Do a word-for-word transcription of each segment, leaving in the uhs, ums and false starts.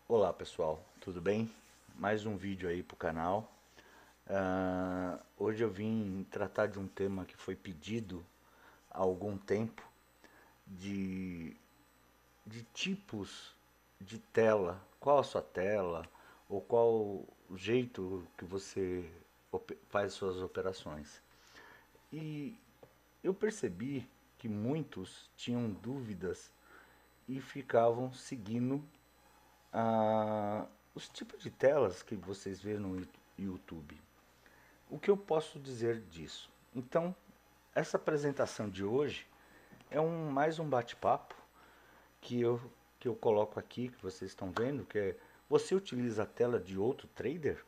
Olá pessoal, tudo bem? Mais um vídeo aí pro canal. Ah, hoje eu vim tratar de um tema que foi pedido há algum tempo, de, de tipos de tela. Qual a sua tela? Ou qual o jeito que você op- faz suas operações? E eu percebi que muitos tinham dúvidas e ficavam seguindo ah, os tipos de telas que vocês vê no YouTube. O que eu posso dizer disso? Então, essa apresentação de hoje é um, mais um bate-papo que eu, que eu coloco aqui, que vocês estão vendo, que é você utiliza a tela de outro trader?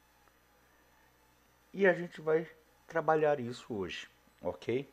E a gente vai trabalhar isso hoje, ok?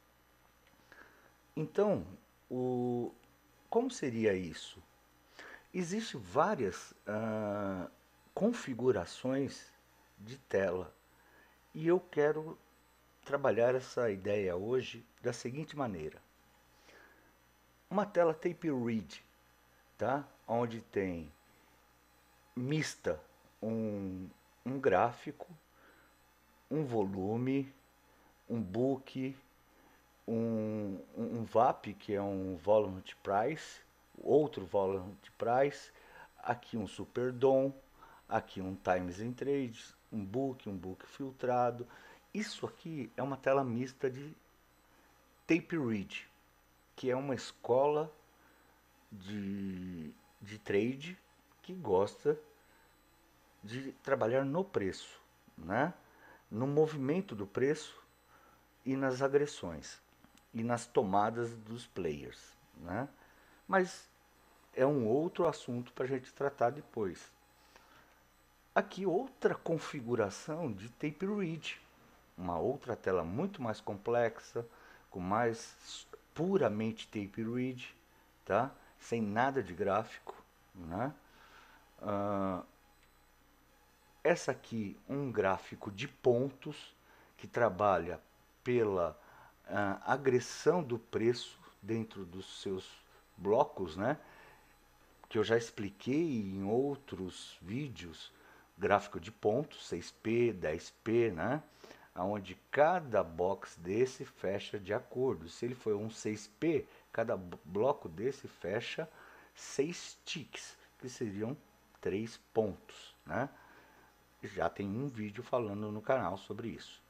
Então, o, como seria isso? Existem várias ah, configurações de tela e eu quero trabalhar essa ideia hoje da seguinte maneira. Uma tela tape read, tá? Onde tem mista um, um gráfico, um volume, um book, um, um V A P, que é um Volume Price, outro Volume Price, aqui um Super D O M, aqui um Times in Trades, um book, um book filtrado. Isso aqui é uma tela mista de tape read, que é uma escola de, de trade que gosta de trabalhar no preço, né? No movimento do preço e nas agressões e nas tomadas dos players, né? Mas é um outro assunto para a gente tratar depois. Aqui outra configuração de tape read, uma outra tela muito mais complexa, com mais puramente tape read, tá? Sem nada de gráfico, né? Uh, essa aqui um gráfico de pontos que trabalha pela uh, agressão do preço dentro dos seus blocos, né? Que eu já expliquei em outros vídeos, gráfico de pontos, seis P, dez P, né? Onde cada box desse fecha de acordo. Se ele for um seis P, cada bloco desse fecha seis ticks, que seriam três pontos, né? Já tem um vídeo falando no canal sobre isso.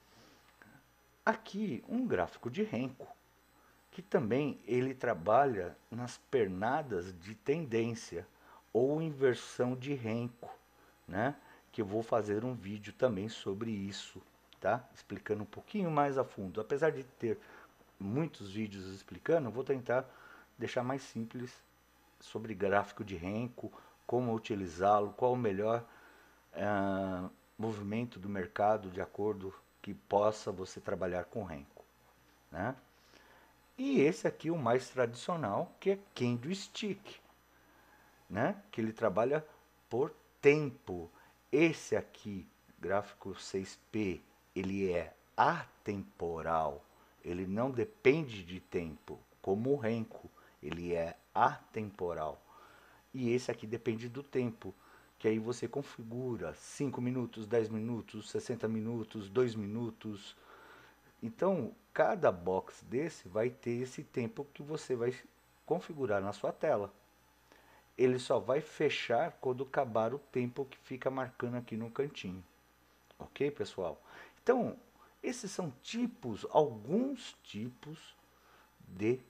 Aqui um gráfico de Renko, que também ele trabalha nas pernadas de tendência ou inversão de Renko, né? Que eu vou fazer um vídeo também sobre isso, tá? Explicando um pouquinho mais a fundo. Apesar de ter muitos vídeos explicando, eu vou tentar deixar mais simples sobre gráfico de Renko, como utilizá-lo, qual o melhor uh, movimento do mercado de acordo que possa você trabalhar com Renko, né? E esse aqui o mais tradicional, que é candlestick, né? Que ele trabalha por tempo. Esse aqui, gráfico seis P, ele é atemporal. Ele não depende de tempo, como o Renko, ele é atemporal. E esse aqui depende do tempo, que aí você configura cinco minutos, dez minutos, sessenta minutos, dois minutos. Então, cada box desse vai ter esse tempo que você vai configurar na sua tela. Ele só vai fechar quando acabar o tempo que fica marcando aqui no cantinho. Ok, pessoal? Então, esses são tipos, alguns tipos de,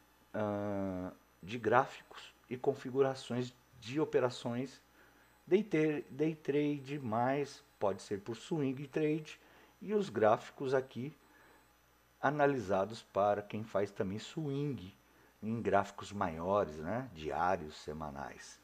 uh, de gráficos e configurações de operações day, day trade, mais pode ser por swing trade, e os gráficos aqui analisados para quem faz também swing em gráficos maiores, né, diários, semanais.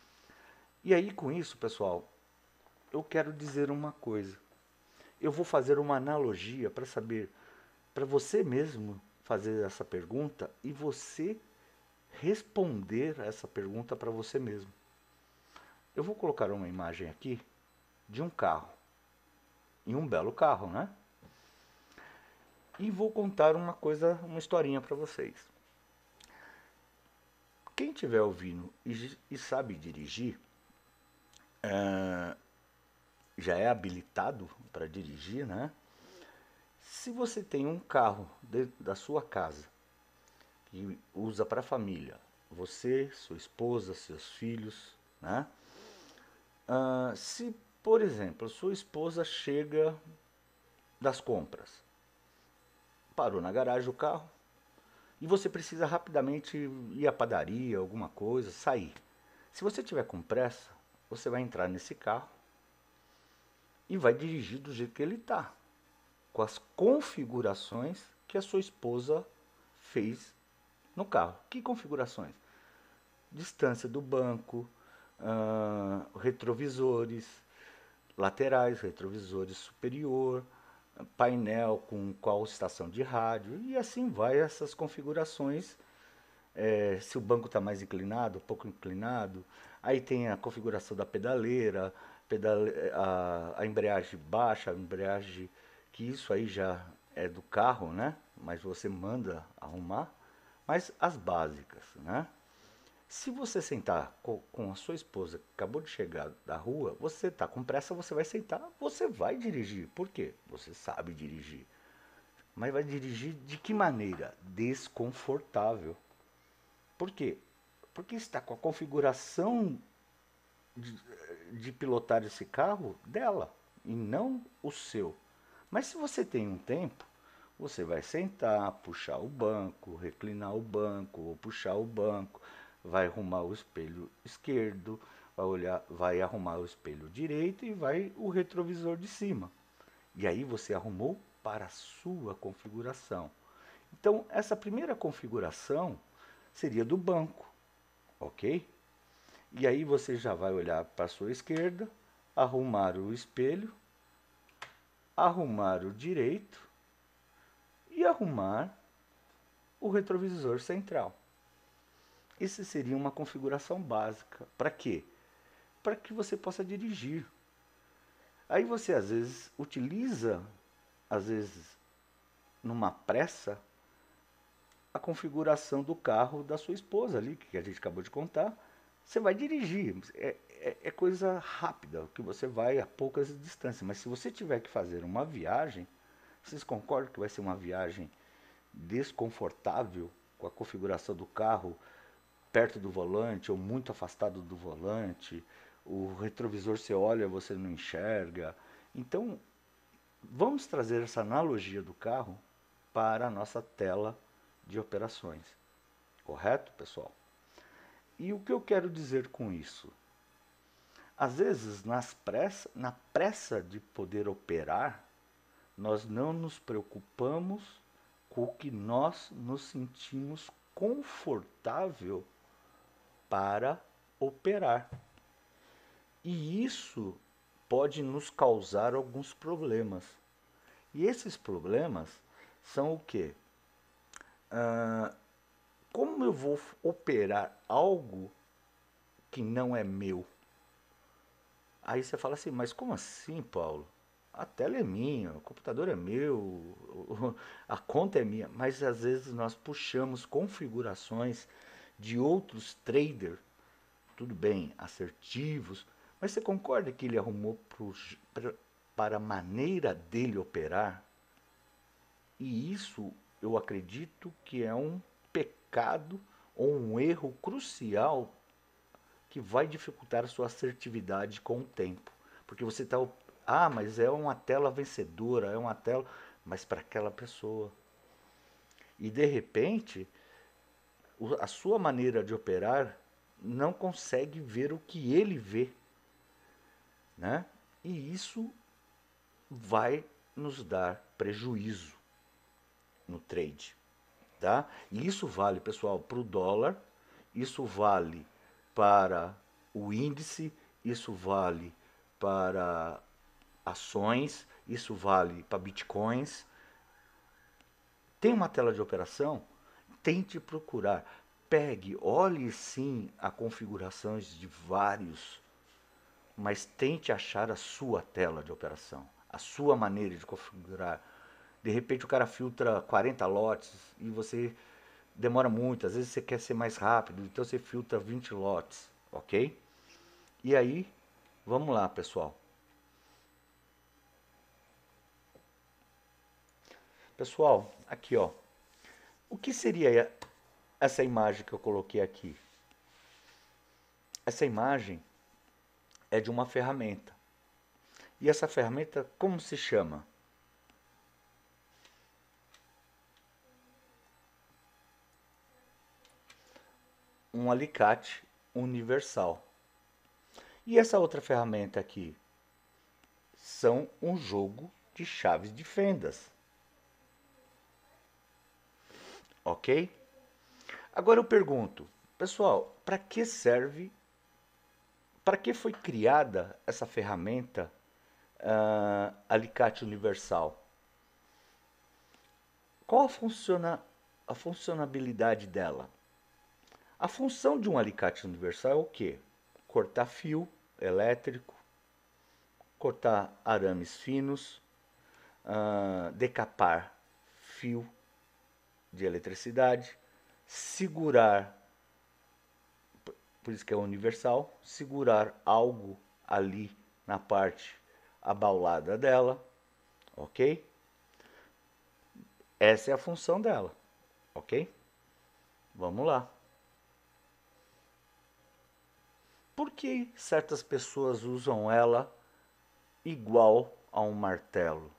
E aí com isso, pessoal, eu quero dizer uma coisa. Eu vou fazer uma analogia para saber, para você mesmo fazer essa pergunta e você responder essa pergunta para você mesmo. Eu vou colocar uma imagem aqui de um carro, e um belo carro, né? E vou contar uma coisa, uma historinha para vocês. quem estiver ouvindo e, e sabe dirigir, é, já é habilitado para dirigir, né? Se você tem um carro dentro da sua casa que usa para a família, você, sua esposa, seus filhos, né? Ah, se, por exemplo, sua esposa chega das compras, parou na garagem o carro e você precisa rapidamente ir à padaria, alguma coisa, sair. Se você tiver com pressa, você vai entrar nesse carro e vai dirigir do jeito que ele está, com as configurações que a sua esposa fez no carro. Que configurações? Distância do banco, uh, retrovisores laterais, retrovisores superior, painel com qual estação de rádio e assim vai essas configurações. É, se o banco está mais inclinado, pouco inclinado, aí tem a configuração da pedaleira, pedale, a, a embreagem baixa, a embreagem, que isso aí já é do carro, né? Mas você manda arrumar, mas as básicas, né? Se você sentar com, com a sua esposa que acabou de chegar da rua, você está com pressa, você vai sentar, você vai dirigir. Por quê? Você sabe dirigir. Mas vai dirigir de que maneira? Desconfortável. Por quê? Porque está com a configuração de, de pilotar esse carro dela e não o seu. Mas se você tem um tempo, você vai sentar, puxar o banco, reclinar o banco ou puxar o banco, vai arrumar o espelho esquerdo, vai olhar, vai arrumar o espelho direito e vai o retrovisor de cima. E aí você arrumou para a sua configuração. Então, essa primeira configuração seria do banco, ok? E aí você já vai olhar para a sua esquerda, arrumar o espelho, arrumar o direito e arrumar o retrovisor central. Essa seria uma configuração básica. Para quê? Para que você possa dirigir. Aí você às vezes utiliza, às vezes numa pressa, a configuração do carro da sua esposa ali, que a gente acabou de contar. Você vai dirigir, é, é, é coisa rápida, que você vai a poucas distâncias. Mas se você tiver que fazer uma viagem, vocês concordam que vai ser uma viagem desconfortável, com a configuração do carro perto do volante ou muito afastado do volante, o retrovisor você olha, você não enxerga. Então, vamos trazer essa analogia do carro para a nossa tela de operações. Correto, pessoal? E o que eu quero dizer com isso? Às vezes, nas pressa, na pressa de poder operar, nós não nos preocupamos com o que nós nos sentimos confortável para operar. E isso pode nos causar alguns problemas. E esses problemas são o quê? Ah, como eu vou operar algo que não é meu? Aí você fala assim, mas como assim, Paulo? A tela é minha, o computador é meu, a conta é minha. Mas às vezes nós puxamos configurações de outros traders, tudo bem, assertivos, mas você concorda que ele arrumou pros, pra, para a maneira dele operar? E isso eu acredito que é um pecado ou um erro crucial que vai dificultar a sua assertividade com o tempo. Porque você está, ah, mas é uma tela vencedora, é uma tela, mas para aquela pessoa. E de repente, a sua maneira de operar não consegue ver o que ele vê, né? E isso vai nos dar prejuízo no trade, tá? E isso vale, pessoal, para o dólar, isso vale para o índice, isso vale para ações, isso vale para bitcoins. Tem uma tela de operação? Tente procurar. Pegue, olhe sim a configurações de vários, mas tente achar a sua tela de operação, a sua maneira de configurar. De repente o cara filtra quarenta lotes e você demora muito, às vezes você quer ser mais rápido, então você filtra vinte lotes, ok? E aí, vamos lá, pessoal. Pessoal, aqui ó, o que seria essa imagem que eu coloquei aqui? Essa imagem é de uma ferramenta. E essa ferramenta, como se chama? Um alicate universal. E essa outra ferramenta aqui? São um jogo de chaves de fendas. Ok? Agora eu pergunto, pessoal, para que serve, para que foi criada essa ferramenta uh, alicate universal? Qual a, funciona, a funcionalidade dela? A função de um alicate universal é o quê? Cortar fio elétrico, cortar arames finos, uh, decapar fio de eletricidade, segurar, por isso que é universal, segurar algo ali na parte abaulada dela, ok? Essa é a função dela, ok? Vamos lá. Por que certas pessoas usam ela igual a um martelo?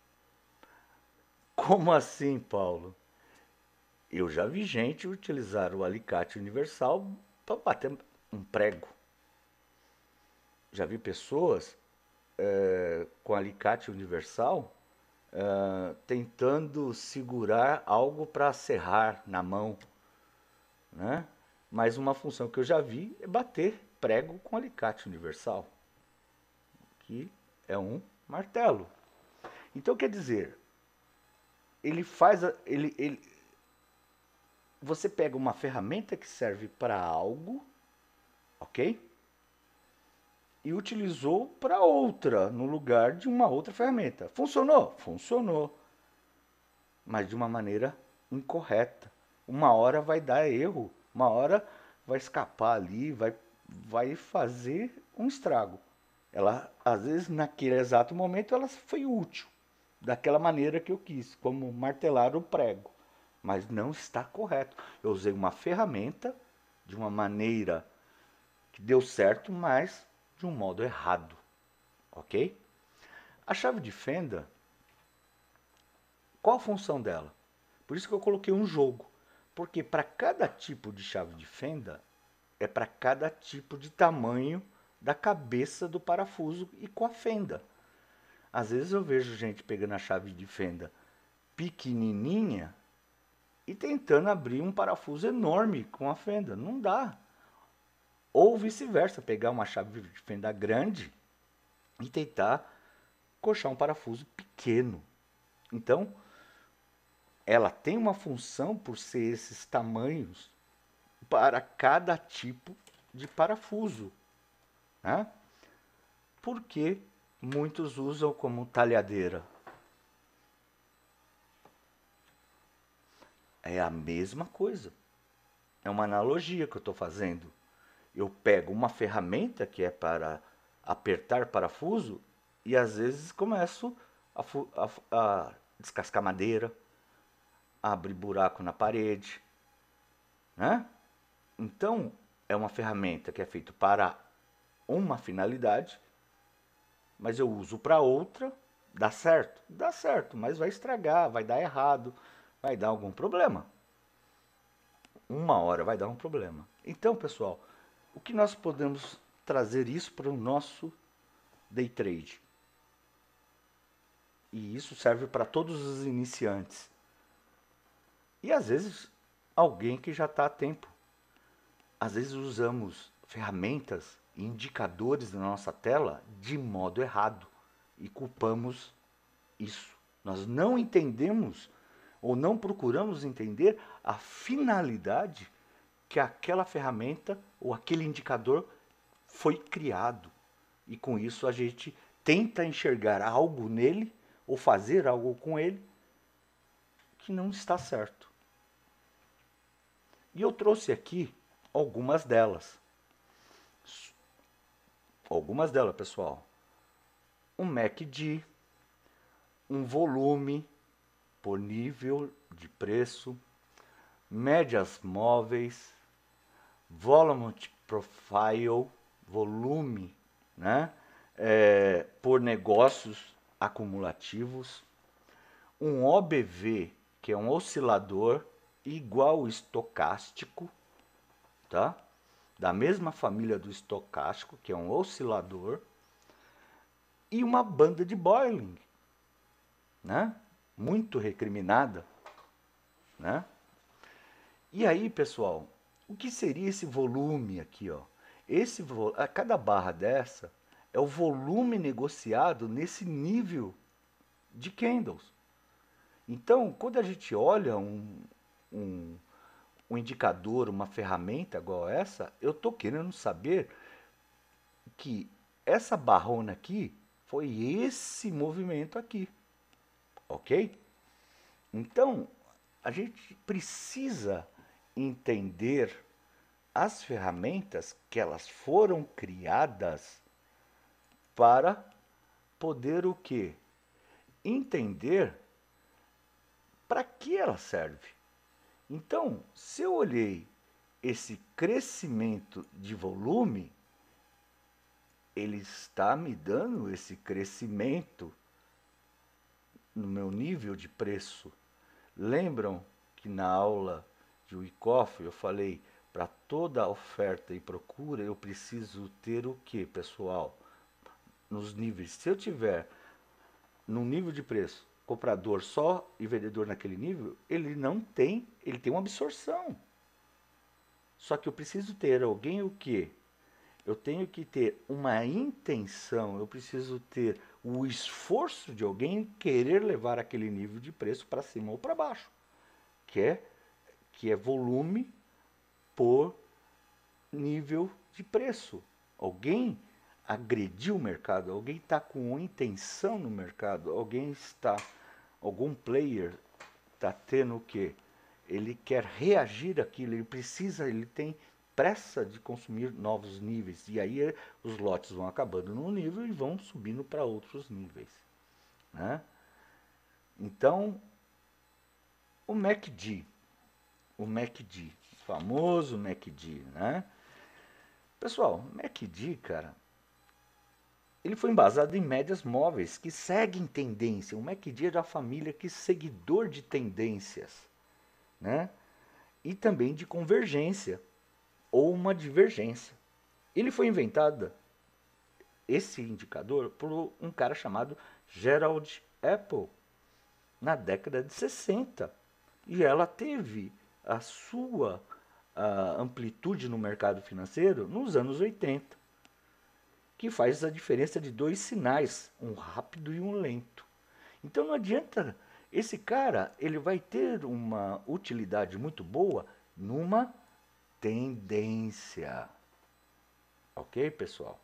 Como assim, Paulo? Eu já vi gente utilizar o alicate universal para bater um prego. Já vi pessoas é, com alicate universal é, tentando segurar algo para serrar na mão, né? Mas uma função que eu já vi é bater prego com alicate universal, que é um martelo. Então quer dizer, ele faz, a, ele, ele, você pega uma ferramenta que serve para algo, ok? E utilizou para outra, no lugar de uma outra ferramenta. Funcionou? Funcionou. Mas de uma maneira incorreta. Uma hora vai dar erro, uma hora vai escapar ali, vai, vai fazer um estrago. Ela, às vezes, naquele exato momento, ela foi útil, daquela maneira que eu quis, como martelar o prego. Mas não está correto. Eu usei uma ferramenta de uma maneira que deu certo, mas de um modo errado, ok? A chave de fenda, qual a função dela? Por isso que eu coloquei um jogo, porque para cada tipo de chave de fenda, é para cada tipo de tamanho da cabeça do parafuso e com a fenda. Às vezes eu vejo gente pegando a chave de fenda pequenininha e tentando abrir um parafuso enorme com a fenda. Não dá. Ou vice-versa, pegar uma chave de fenda grande e tentar coxar um parafuso pequeno. Então, ela tem uma função por ser esses tamanhos para cada tipo de parafuso, né? Porque muitos usam como talhadeira. É a mesma coisa. É uma analogia que eu estou fazendo. Eu pego uma ferramenta que é para apertar parafuso e às vezes começo a, a, a descascar madeira, a abrir buraco na parede, né? Então, é uma ferramenta que é feita para uma finalidade, mas eu uso para outra, dá certo? Dá certo, mas vai estragar, vai dar errado, vai dar algum problema. Uma hora vai dar um problema. Então, pessoal, o que nós podemos trazer isso para o nosso day trade? E isso serve para todos os iniciantes. E às vezes, alguém que já está há tempo. Às vezes usamos ferramentas e indicadores na nossa tela de modo errado e culpamos isso. Nós não entendemos ou não procuramos entender a finalidade que aquela ferramenta ou aquele indicador foi criado. E com isso a gente tenta enxergar algo nele ou fazer algo com ele que não está certo. E eu trouxe aqui algumas delas. Algumas delas, pessoal. Um M A C D, um volume por nível de preço, médias móveis, volume profile, volume, né? É, por negócios acumulativos, um O B V, que é um oscilador igual ao estocástico, tá? Da mesma família do estocástico, que é um oscilador, e uma banda de Bollinger, né? Muito recriminada, né? E aí, pessoal, o que seria esse volume aqui, ó? Esse a cada barra dessa é o volume negociado nesse nível de candles. Então, quando a gente olha um, um, um indicador, uma ferramenta igual essa, eu estou querendo saber que essa barrona aqui foi esse movimento aqui, ok? Então, a gente precisa entender as ferramentas que elas foram criadas para poder o quê? Entender para que ela serve. Então, se eu olhei esse crescimento de volume, ele está me dando esse crescimento no meu nível de preço. Lembram que na aula de Wyckoff eu falei, para toda oferta e procura eu preciso ter o que, pessoal? Nos níveis, se eu tiver num nível de preço, comprador só e vendedor naquele nível, ele não tem, ele tem uma absorção. Só que eu preciso ter alguém o quê? Eu tenho que ter uma intenção, eu preciso ter o esforço de alguém querer levar aquele nível de preço para cima ou para baixo, que é, que é volume por nível de preço. Alguém agrediu o mercado, alguém está com intenção no mercado, alguém está, algum player está tendo o quê? Ele quer reagir àquilo, ele precisa, ele tem pressa de consumir novos níveis. E aí os lotes vão acabando num nível e vão subindo para outros níveis, né? Então, o M A C D, o M A C D, famoso M A C D, né? Pessoal, o M A C D, cara, ele foi embasado em médias móveis que seguem tendência. O M A C D é da família que é seguidor de tendências, né? E também de convergência ou uma divergência. Ele foi inventado, esse indicador, por um cara chamado Gerald Apple, na década de sessenta. E ela teve a sua a amplitude no mercado financeiro nos anos oitenta, que faz a diferença de dois sinais, um rápido e um lento. Então não adianta, esse cara ele vai ter uma utilidade muito boa numa tendência. Ok, pessoal?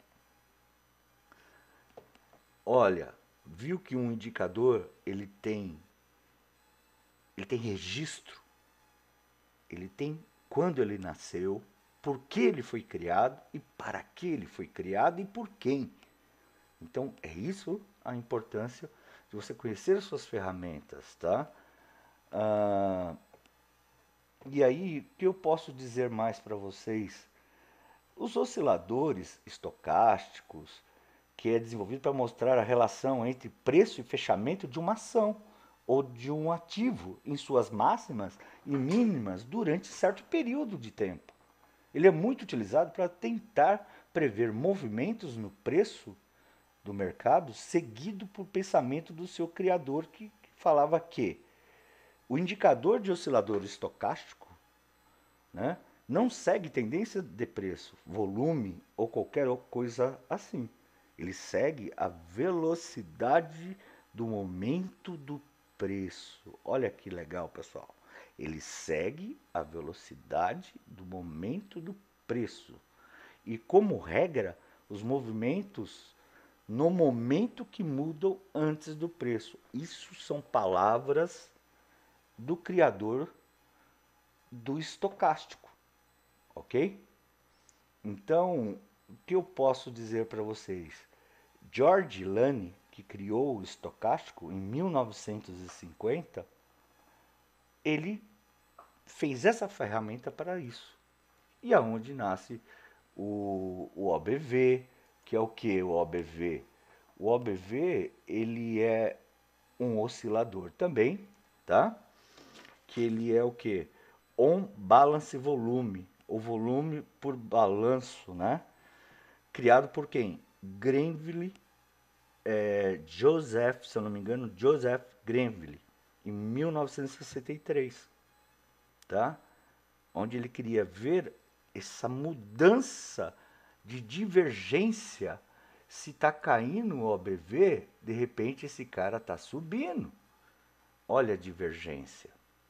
Olha, viu que um indicador ele tem ele tem registro, ele tem quando ele nasceu, por que ele foi criado e para que ele foi criado e por quem. Então é isso a importância de você conhecer as suas ferramentas, tá? Ah, e aí, o que eu posso dizer mais para vocês? Os osciladores estocásticos, que é desenvolvido para mostrar a relação entre preço e fechamento de uma ação ou de um ativo em suas máximas e mínimas durante certo período de tempo. Ele é muito utilizado para tentar prever movimentos no preço do mercado, seguido por pensamento do seu criador, que, que falava que o indicador de oscilador estocástico, né, não segue tendência de preço, volume ou qualquer coisa assim. Ele segue a velocidade do momento do preço. Olha que legal, pessoal. Ele segue a velocidade do momento do preço. E como regra, os movimentos no momento que mudam antes do preço. Isso são palavras do criador do estocástico, ok? Então, o que eu posso dizer para vocês? George Lane, que criou o estocástico em mil novecentos e cinquenta, ele fez essa ferramenta para isso. E aonde nasce o, o O B V, que é o que o O B V? O O B V, ele é um oscilador também, tá? Que ele é o que? On balance volume, o volume por balanço, né? Criado por quem? Grenville, é, Joseph, se eu não me engano, Joseph Grenville, em mil novecentos e sessenta e três, tá? Onde ele queria ver essa mudança de divergência. Se está caindo o O B V, de repente esse cara está subindo. Olha a divergência.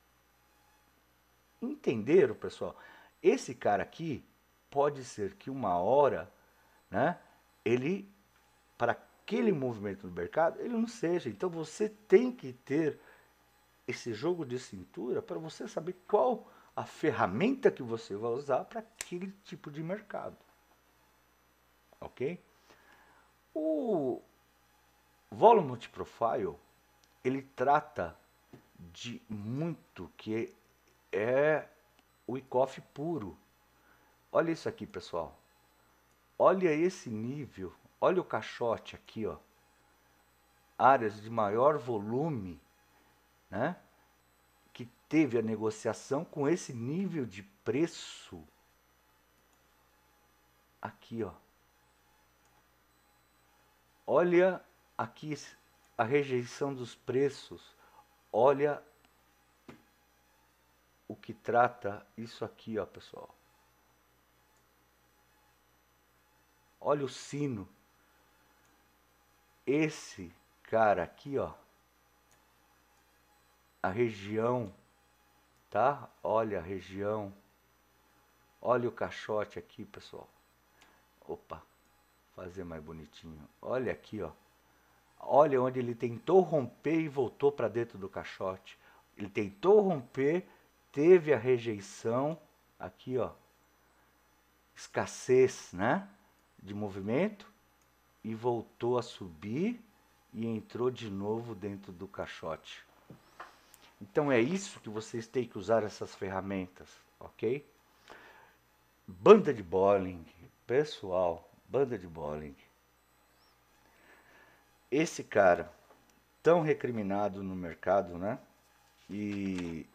Entenderam, pessoal? Esse cara aqui pode ser que uma hora, né, ele, para aquele movimento no mercado, ele não seja. Então você tem que ter esse jogo de cintura para você saber qual a ferramenta que você vai usar para aquele tipo de mercado. Ok? O Volume Multiprofile, ele trata de muito que é o Wyckoff puro. Olha isso aqui, pessoal. Olha esse nível. Olha o caixote aqui, ó. Áreas de maior volume, né? Que teve a negociação com esse nível de preço. Aqui, ó. Olha aqui a rejeição dos preços. Olha o que trata isso aqui, ó, pessoal. Olha o sino. Esse cara aqui, ó. A região, tá? Olha a região. Olha o caixote aqui, pessoal. Opa, fazer mais bonitinho. Olha aqui, ó. Olha onde ele tentou romper e voltou para dentro do caixote. Ele tentou romper, teve a rejeição. Aqui, ó. Escassez, né? De movimento. E voltou a subir e entrou de novo dentro do caixote. Então é isso que vocês têm que usar essas ferramentas, ok? Banda de Bollinger, pessoal, banda de Bollinger. Esse cara, tão recriminado no mercado, né? E,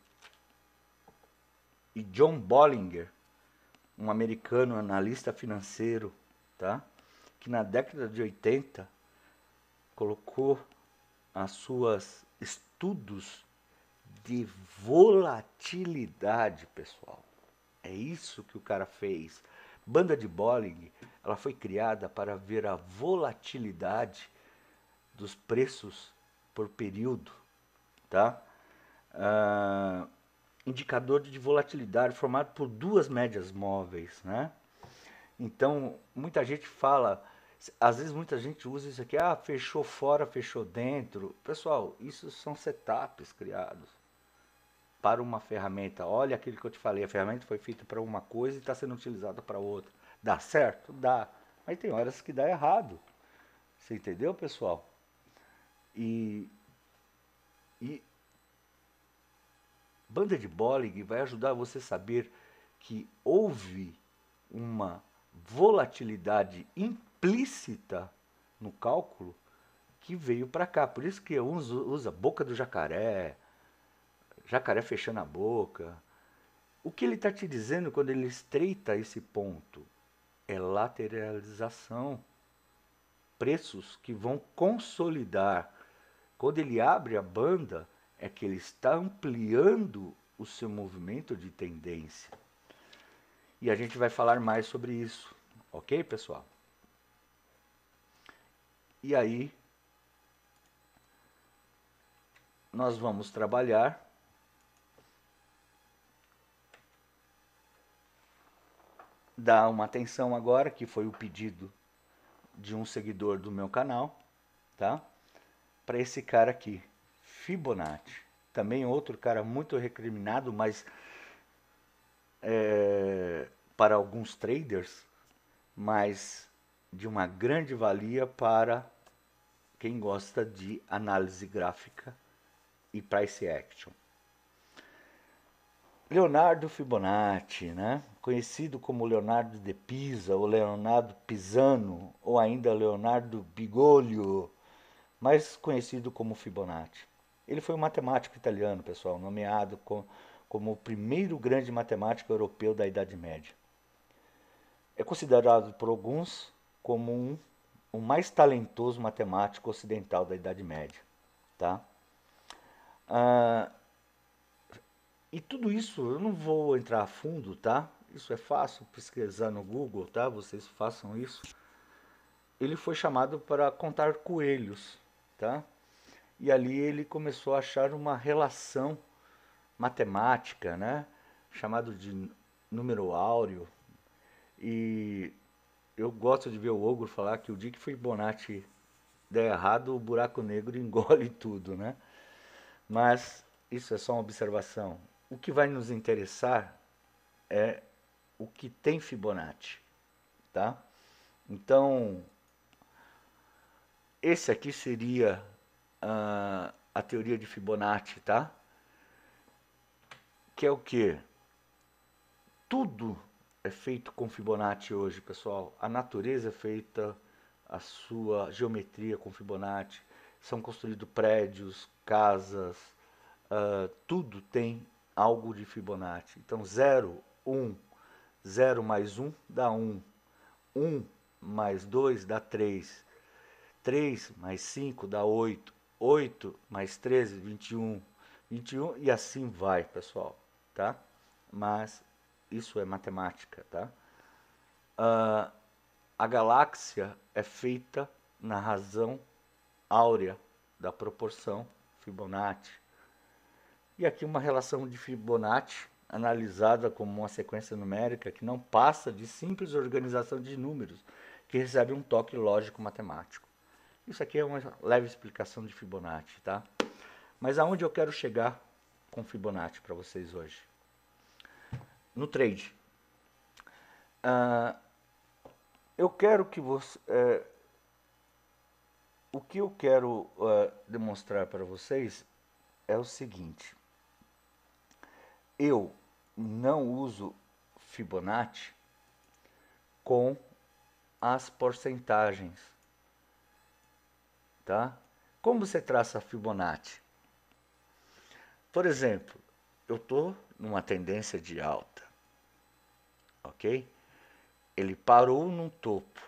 e John Bollinger, um americano analista financeiro, tá? Que na década de oitenta colocou as suas estudos de volatilidade, pessoal. É isso que o cara fez. Banda de Bollinger, ela foi criada para ver a volatilidade dos preços por período, tá? Ah, indicador de volatilidade formado por duas médias móveis, né? Então, muita gente fala, às vezes muita gente usa isso aqui, ah, fechou fora, fechou dentro. Pessoal, isso são setups criados para uma ferramenta. Olha aquilo que eu te falei, a ferramenta foi feita para uma coisa e está sendo utilizada para outra. Dá certo? Dá. Mas tem horas que dá errado. Você entendeu, pessoal? E, e banda de Bollinger vai ajudar você a saber que houve uma volatilidade implícita no cálculo que veio para cá. Por isso que uns usa boca do jacaré, jacaré fechando a boca. O que ele está te dizendo quando ele estreita esse ponto? É lateralização. Preços que vão consolidar. Quando ele abre a banda, é que ele está ampliando o seu movimento de tendência. E a gente vai falar mais sobre isso, ok, pessoal? E aí, nós vamos trabalhar dar uma atenção agora, que foi o pedido de um seguidor do meu canal, tá? Para esse cara aqui, Fibonacci. Também outro cara muito recriminado, mas é, para alguns traders, mas de uma grande valia para quem gosta de análise gráfica e price action. Leonardo Fibonacci, né? Conhecido como Leonardo de Pisa, ou Leonardo Pisano, ou ainda Leonardo Bigolio, mais conhecido como Fibonacci. Ele foi um matemático italiano, pessoal, nomeado com, como o primeiro grande matemático europeu da Idade Média. É considerado por alguns como um, o mais talentoso matemático ocidental da Idade Média. Tá? Ah, e tudo isso eu não vou entrar a fundo, tá? Isso é fácil pesquisar no Google, tá? Vocês façam isso. Ele foi chamado para contar coelhos, tá? E ali ele começou a achar uma relação matemática, né? Chamado de número áureo. E eu gosto de ver o Ogro falar que o dia que Fibonacci der errado, o buraco negro engole tudo, né? Mas isso é só uma observação. O que vai nos interessar é o que tem Fibonacci, tá? Então, esse aqui seria uh, a teoria de Fibonacci, tá? Que é o que? Tudo é feito com Fibonacci hoje, pessoal. A natureza é feita, a sua geometria com Fibonacci. São construídos prédios, casas, uh, tudo tem algo de Fibonacci. Então, zero, um, zero mais um dá um. um mais dois dá três. três mais cinco dá oito. oito mais treze, vinte e um. vinte e um e assim vai, pessoal, tá? Mas isso é matemática, tá? Uh, a galáxia é feita na razão áurea da proporção Fibonacci. E aqui uma relação de Fibonacci analisada como uma sequência numérica que não passa de simples organização de números que recebe um toque lógico matemático. Isso aqui é uma leve explicação de Fibonacci, tá? Mas aonde eu quero chegar com Fibonacci para vocês hoje? No trade. Uh, eu quero que você... Uh, o que eu quero uh, demonstrar para vocês é o seguinte. Eu não uso Fibonacci com as porcentagens, tá? Como você traça Fibonacci? Por exemplo, eu estou numa tendência de alta, ok? Ele parou no topo,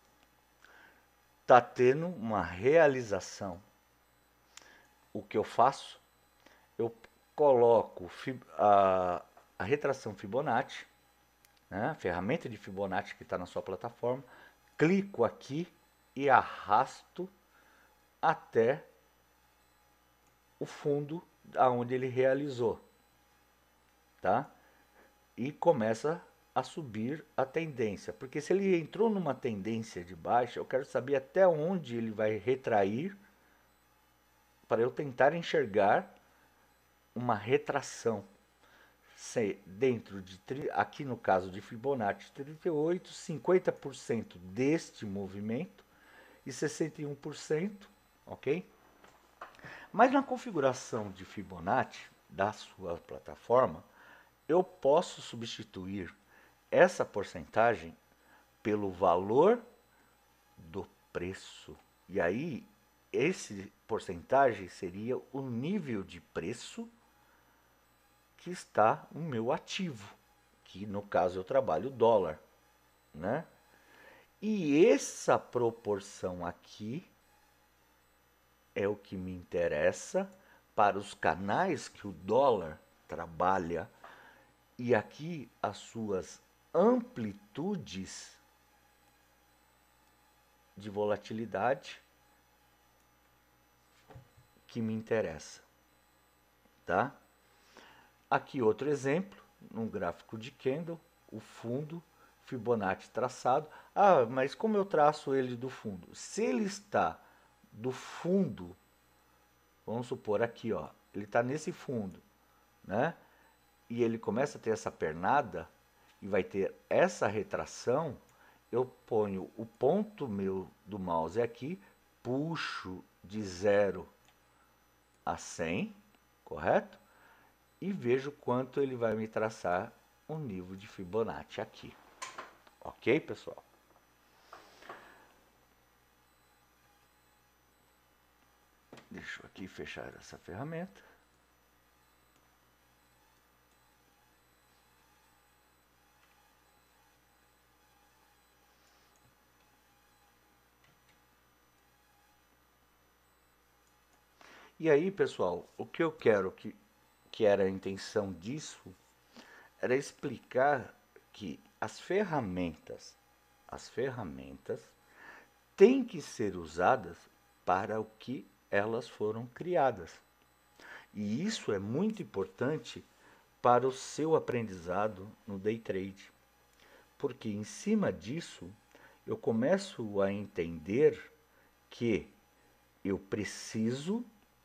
está tendo uma realização. O que eu faço? Eu coloco a, a retração Fibonacci, né, a ferramenta de Fibonacci que está na sua plataforma, clico aqui e arrasto até o fundo aonde ele realizou, tá? E começa a subir a tendência, porque se ele entrou numa tendência de baixa, eu quero saber até onde ele vai retrair para eu tentar enxergar uma retração. Se dentro de, aqui no caso de Fibonacci, trinta e oito, cinquenta por cento deste movimento e sessenta e um por cento, ok? Mas na configuração de Fibonacci da sua plataforma, eu posso substituir essa porcentagem pelo valor do preço. E aí, esse porcentagem seria o nível de preço que está o meu ativo, que no caso eu trabalho dólar, né? E essa proporção aqui é o que me interessa para os canais que o dólar trabalha, e aqui as suas amplitudes de volatilidade que me interessa, tá? Aqui outro exemplo, num gráfico de candle, o fundo Fibonacci traçado. Ah, mas como eu traço ele do fundo? Se ele está do fundo, vamos supor aqui, ó, ele está nesse fundo, né? e ele começa a ter essa pernada e vai ter essa retração, eu ponho o ponto meu do mouse aqui, puxo de zero a cem, correto? E vejo quanto ele vai me traçar um nível de Fibonacci aqui. Ok, pessoal? Deixa eu aqui fechar essa ferramenta. E aí, pessoal, o que eu quero que, que era a intenção disso, era explicar que as ferramentas, as ferramentas têm que ser usadas para o que elas foram criadas. E isso é muito importante para o seu aprendizado no day trade. Porque em cima disso, eu começo a entender que eu preciso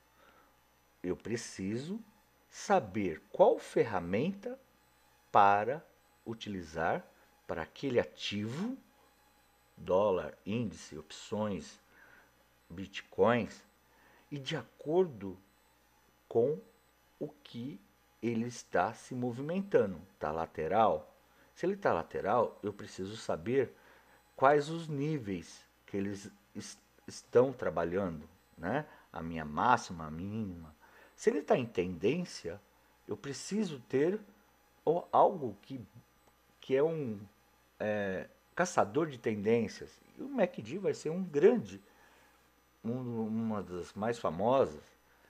eu preciso saber qual ferramenta para utilizar para aquele ativo, dólar, índice, opções, bitcoins, e de acordo com o que ele está se movimentando. Está lateral? Se ele está lateral, eu preciso saber quais os níveis que eles est estão trabalhando, né? A minha máxima, a mínima. Se ele está em tendência, eu preciso ter algo que, que é um é, caçador de tendências. E o M A C D vai ser um grande, um, uma das mais famosas.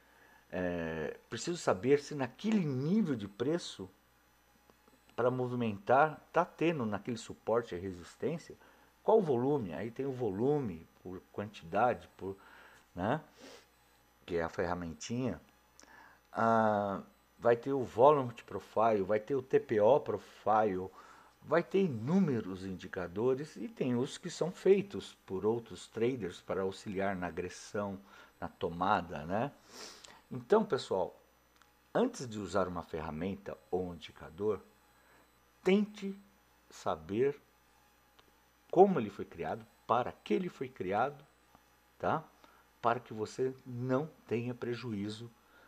É, preciso saber se naquele nível de preço para movimentar está tendo naquele suporte e resistência qual o volume. Aí tem o volume por quantidade, por, né, que é a ferramentinha. Ah, vai ter o Volume Profile, vai ter o T P O Profile, vai ter inúmeros indicadores e tem os que são feitos por outros traders para auxiliar na agressão, na tomada, né? Então, pessoal, antes de usar uma ferramenta ou um indicador, tente saber como ele foi criado, para que ele foi criado, tá? Para que você não tenha prejuízo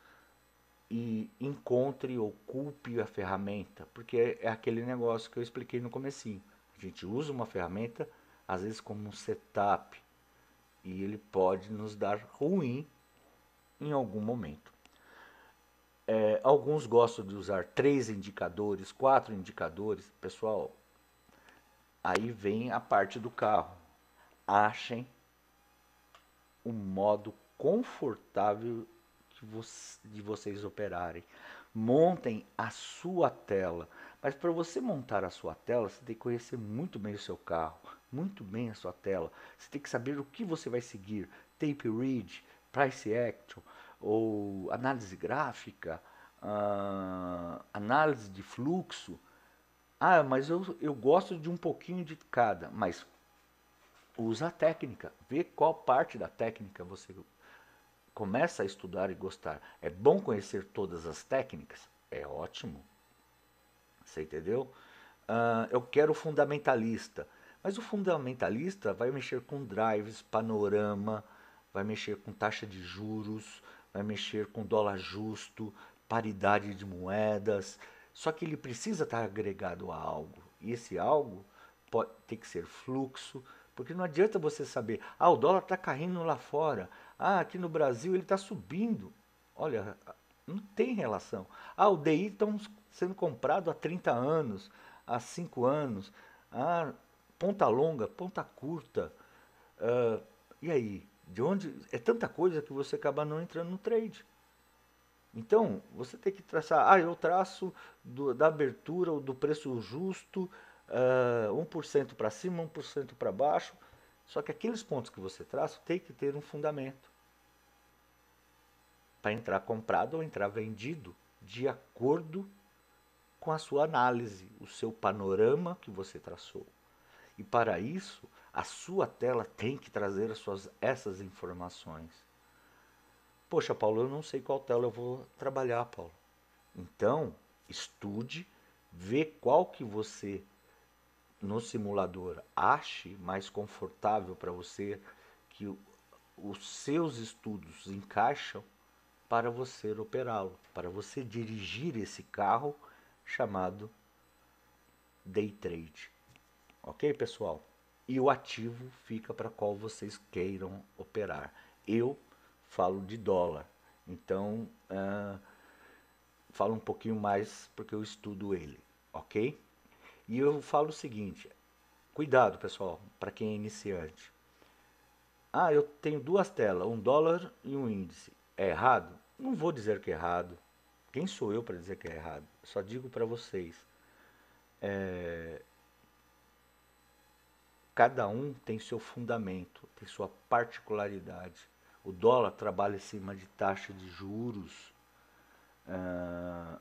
e encontre ou culpe a ferramenta, porque é aquele negócio que eu expliquei no comecinho. A gente usa uma ferramenta, às vezes como um setup, e ele pode nos dar ruim em algum momento. É, alguns gostam de usar três indicadores, quatro indicadores. Pessoal, aí vem a parte do carro. Achem um modo confortável de vocês operarem. Montem a sua tela. Mas para você montar a sua tela, você tem que conhecer muito bem o seu carro, muito bem a sua tela. Você tem que saber o que você vai seguir. Tape read, price action, ou análise gráfica, uh, análise de fluxo. Ah, mas eu, eu gosto de um pouquinho de cada. Mas usa a técnica. Vê qual parte da técnica você começa a estudar e gostar. É bom conhecer todas as técnicas? É ótimo. Você entendeu? Uh, eu quero fundamentalista. Mas o fundamentalista vai mexer com drives, panorama, vai mexer com taxa de juros, vai mexer com dólar justo, paridade de moedas. Só que ele precisa estar agregado a algo. E esse algo pode ter que ser fluxo, porque não adianta você saber, ah, o dólar está caindo lá fora, ah, aqui no Brasil ele está subindo. Olha, não tem relação. Ah, o D I está sendo comprado há trinta anos, há cinco anos. Ah, ponta longa, ponta curta. Uh, e aí? De onde? É tanta coisa que você acaba não entrando no trade. Então, você tem que traçar, ah, eu traço do, da abertura ou do preço justo, uh, um por cento para cima, um por cento para baixo. Só que aqueles pontos que você traça tem que ter um fundamento para entrar comprado ou entrar vendido de acordo com a sua análise, o seu panorama que você traçou. E para isso, a sua tela tem que trazer as suas, essas informações. Poxa, Paulo, eu não sei qual tela eu vou trabalhar, Paulo. Então, estude, vê qual que você no simulador ache mais confortável para você, que o- os seus estudos encaixam para você operá-lo, para você dirigir esse carro chamado day trade. Ok, pessoal? E o ativo fica para qual vocês queiram operar. Eu falo de dólar, então uh, falo um pouquinho mais porque eu estudo ele, ok? E eu falo o seguinte, cuidado pessoal, para quem é iniciante. Ah, eu tenho duas telas, um dólar e um índice. É errado? Não vou dizer que é errado. Quem sou eu para dizer que é errado? Só digo para vocês. É, cada um tem seu fundamento, tem sua particularidade. O dólar trabalha em cima de taxa de juros, ah,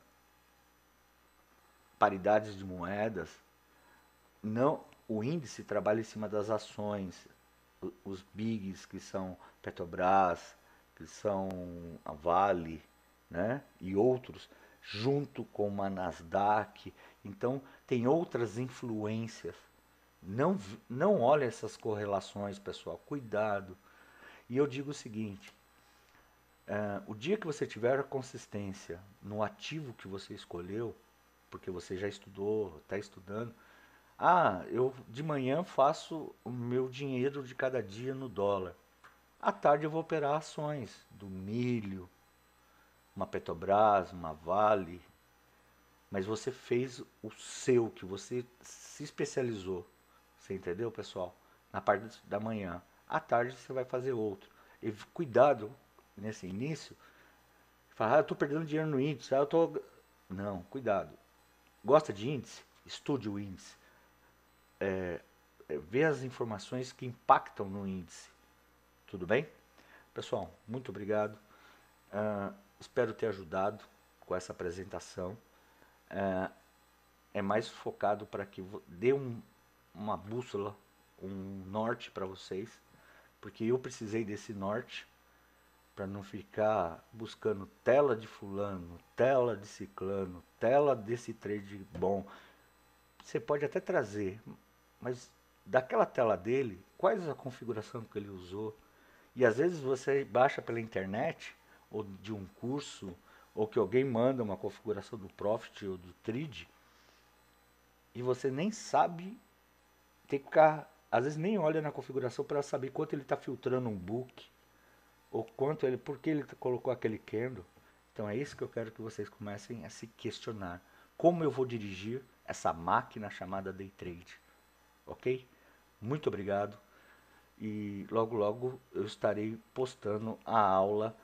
paridades de moedas. Não, o índice trabalha em cima das ações, os bigs que são Petrobras, que são a Vale, né? E outros, junto com uma Nasdaq. Então tem outras influências. Não, não olhe essas correlações, pessoal. Cuidado. E eu digo o seguinte: uh, o dia que você tiver a consistência no ativo que você escolheu, porque você já estudou, está estudando. Ah, eu de manhã faço o meu dinheiro de cada dia no dólar. À tarde eu vou operar ações do milho, uma Petrobras, uma Vale. Mas você fez o seu, que você se especializou. Você entendeu, pessoal? Na parte da manhã. À tarde você vai fazer outro. E cuidado nesse início. Fala, ah, eu estou perdendo dinheiro no índice. Ah, eu tô... Não, cuidado. Gosta de índice? Estude o índice. É, é, vê as informações que impactam no índice. Tudo bem? Pessoal, muito obrigado. Uh, espero ter ajudado com essa apresentação. Uh, é mais focado para que dê um, uma bússola, um norte para vocês, porque eu precisei desse norte para não ficar buscando tela de fulano, tela de ciclano, tela desse trade bom. Você pode até trazer, mas daquela tela dele, quais a configuração que ele usou? E às vezes você baixa pela internet, ou de um curso, ou que alguém manda uma configuração do Profit ou do Trade, e você nem sabe, tem que ficar, às vezes nem olha na configuração para saber quanto ele está filtrando um book, ou quanto ele, por que ele colocou aquele candle. Então é isso que eu quero que vocês comecem a se questionar. Como eu vou dirigir essa máquina chamada Day Trade? Ok? Muito obrigado. E logo logo eu estarei postando a aula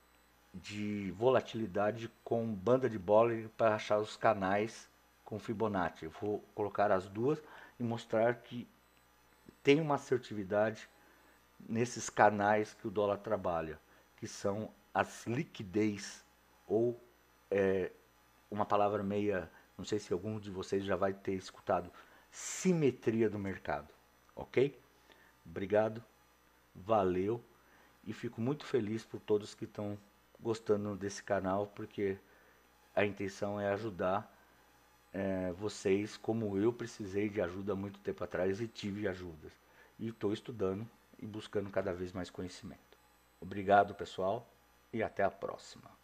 de volatilidade com banda de Bollinger para achar os canais com Fibonacci. Eu vou colocar as duas e mostrar que tem uma assertividade nesses canais que o dólar trabalha, que são as liquidez, ou é, uma palavra meia, não sei se algum de vocês já vai ter escutado, simetria do mercado. Ok? Obrigado, valeu, e fico muito feliz por todos que estão gostando desse canal, porque a intenção é ajudar é, vocês, como eu precisei de ajuda há muito tempo atrás e tive ajudas. E estou estudando e buscando cada vez mais conhecimento. Obrigado, pessoal, e até a próxima.